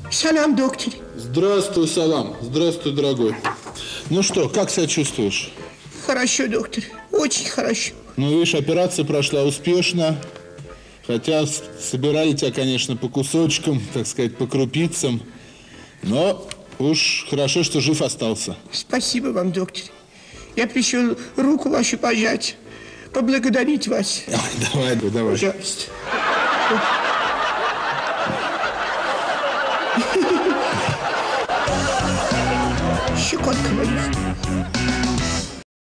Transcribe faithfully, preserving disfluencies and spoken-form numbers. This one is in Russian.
Салам, доктор. Здравствуй, Салам. Здравствуй, дорогой. Ну что, как себя чувствуешь? Хорошо, доктор. Очень хорошо. Ну, видишь, операция прошла успешно. Хотя собирали тебя, конечно, по кусочкам, так сказать, по крупицам. Но уж хорошо, что жив остался. Спасибо вам, доктор. Я пришел руку вашу пожать, поблагодарить вас. Давай, давай. Пожалуйста. Щекотка моя.